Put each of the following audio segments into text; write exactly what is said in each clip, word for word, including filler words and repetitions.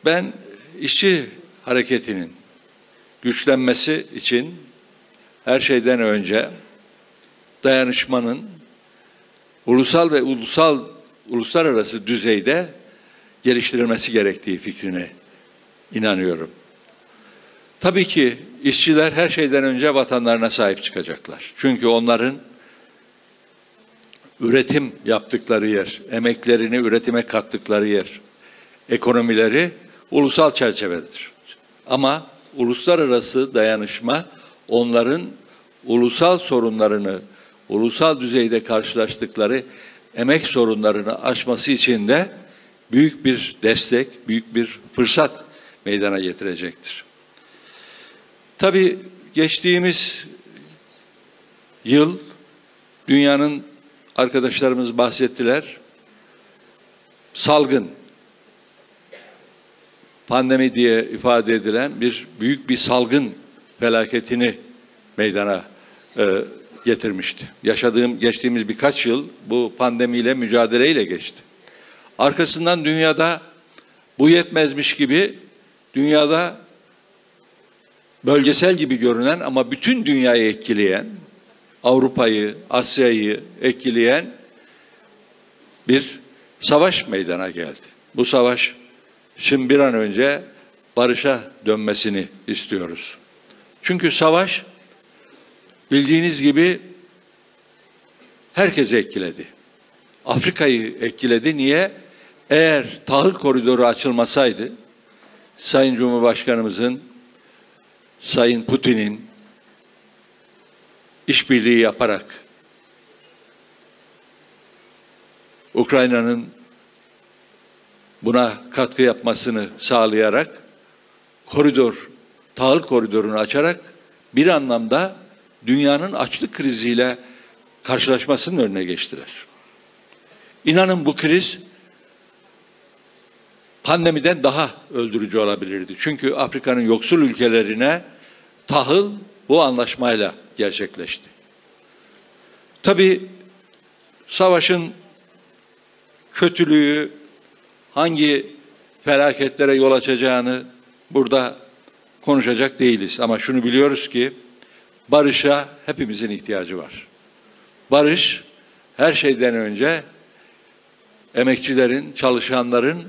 Ben işçi hareketinin güçlenmesi için her şeyden önce dayanışmanın ulusal ve ulusal uluslararası düzeyde geliştirilmesi gerektiği fikrine inanıyorum. Tabii ki işçiler her şeyden önce vatanlarına sahip çıkacaklar. Çünkü onların üretim yaptıkları yer, emeklerini üretime kattıkları yer, ekonomileri ulusal çerçevededir. Ama uluslararası dayanışma onların ulusal sorunlarını, ulusal düzeyde karşılaştıkları emek sorunlarını aşması için de büyük bir destek, büyük bir fırsat meydana getirecektir. Tabii geçtiğimiz yıl dünyanın, arkadaşlarımız bahsettiler, salgın, pandemi diye ifade edilen bir büyük bir salgın felaketini meydana e, getirmişti. Yaşadığım, geçtiğimiz birkaç yıl bu pandemiyle mücadeleyle geçti. Arkasından dünyada bu yetmezmiş gibi dünyada bölgesel gibi görünen ama bütün dünyayı etkileyen, Avrupa'yı, Asya'yı etkileyen bir savaş meydana geldi. Bu savaş şimdi bir an önce barışa dönmesini istiyoruz. Çünkü savaş bildiğiniz gibi herkesi etkiledi. Afrika'yı etkiledi. Niye? Eğer tahıl koridoru açılmasaydı, Sayın Cumhurbaşkanımızın, Sayın Putin'in işbirliği yaparak Ukrayna'nın buna katkı yapmasını sağlayarak koridor, tahıl koridorunu açarak bir anlamda dünyanın açlık kriziyle karşılaşmasının önüne geçtiler. İnanın bu kriz pandemiden daha öldürücü olabilirdi. Çünkü Afrika'nın yoksul ülkelerine tahıl bu anlaşmayla gerçekleşti. Tabii savaşın kötülüğü hangi felaketlere yol açacağını burada konuşacak değiliz. Ama şunu biliyoruz ki barışa hepimizin ihtiyacı var. Barış her şeyden önce emekçilerin, çalışanların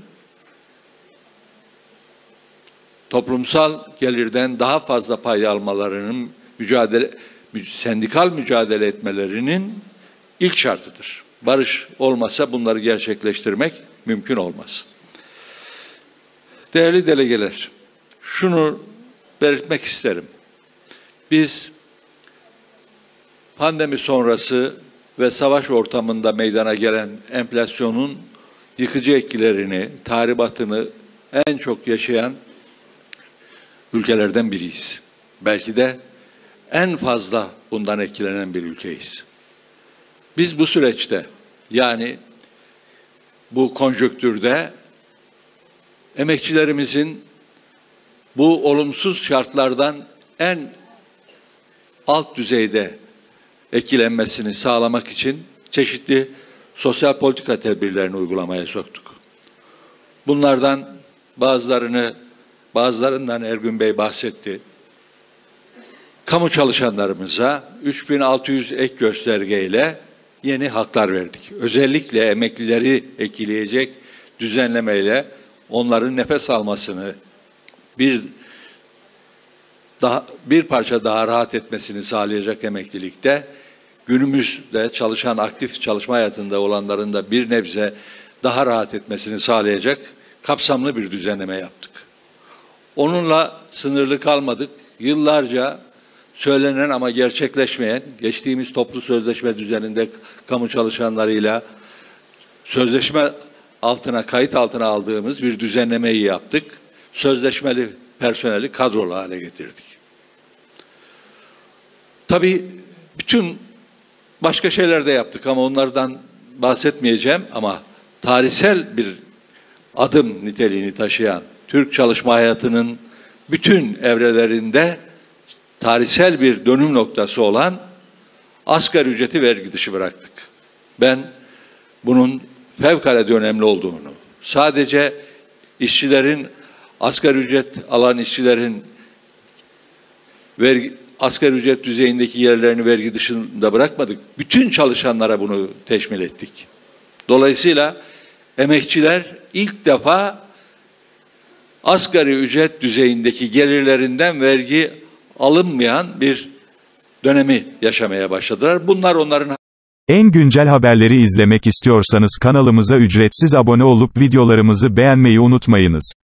toplumsal gelirden daha fazla pay almalarının, mücadele, sendikal mücadele etmelerinin ilk şartıdır. Barış olmasa bunları gerçekleştirmek mümkün olmaz. Değerli delegeler, şunu belirtmek isterim. Biz pandemi sonrası ve savaş ortamında meydana gelen enflasyonun yıkıcı etkilerini, tahribatını en çok yaşayan ülkelerden biriyiz. Belki de en fazla bundan etkilenen bir ülkeyiz. Biz bu süreçte, yani bu konjonktürde emekçilerimizin bu olumsuz şartlardan en alt düzeyde etkilenmesini sağlamak için çeşitli sosyal politika tedbirlerini uygulamaya soktuk. Bunlardan bazılarını, bazılarından Ergün Bey bahsetti. Kamu çalışanlarımıza üç bin altı yüz ek göstergeyle yeni haklar verdik. Özellikle emeklileri etkileyecek düzenlemeyle onların nefes almasını, bir daha bir parça daha rahat etmesini sağlayacak emeklilikte, günümüzde çalışan, aktif çalışma hayatında olanların da bir nebze daha rahat etmesini sağlayacak kapsamlı bir düzenleme yaptık. Onunla sınırlı kalmadık. Yıllarca söylenen ama gerçekleşmeyen, geçtiğimiz toplu sözleşme düzeninde kamu çalışanlarıyla sözleşme altına, kayıt altına aldığımız bir düzenlemeyi yaptık. Sözleşmeli personeli kadrolu hale getirdik. Tabii bütün başka şeyler de yaptık ama onlardan bahsetmeyeceğim, ama tarihsel bir adım niteliğini taşıyan, Türk çalışma hayatının bütün evrelerinde tarihsel bir dönüm noktası olan asgari ücreti vergi dışı bıraktık. Ben bunun fevkalade önemli olduğunu, sadece işçilerin asgari ücret alan işçilerin vergi, asgari ücret düzeyindeki yerlerini vergi dışında bırakmadık. Bütün çalışanlara bunu teşmil ettik. Dolayısıyla emekçiler ilk defa asgari ücret düzeyindeki gelirlerinden vergi alınmayan bir dönemi yaşamaya başladılar. Bunlar onların... En güncel haberleri izlemek istiyorsanız kanalımıza ücretsiz abone olup videolarımızı beğenmeyi unutmayınız.